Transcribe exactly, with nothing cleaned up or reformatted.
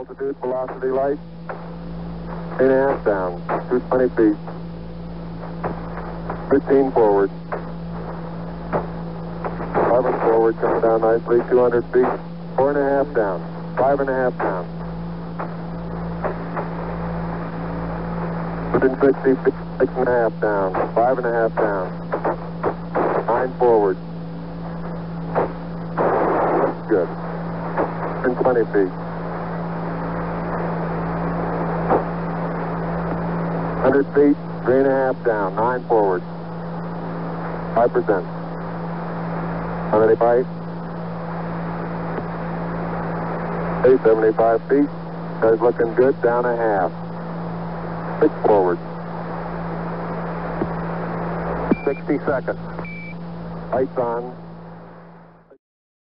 altitude, velocity light. Eight and a half down, two twenty feet. fifteen forward. eleven forward, coming down nicely, two hundred feet. Four and a half down, five and a half down. one hundred sixty feet, six and a half down, five and a half down. Nine forward. Good. one hundred twenty feet. one hundred feet, three and a half down, nine forward. five percent. How many bites? eight seventy-five feet. Guys looking good, down a half. Six forward. sixty seconds. Lights on.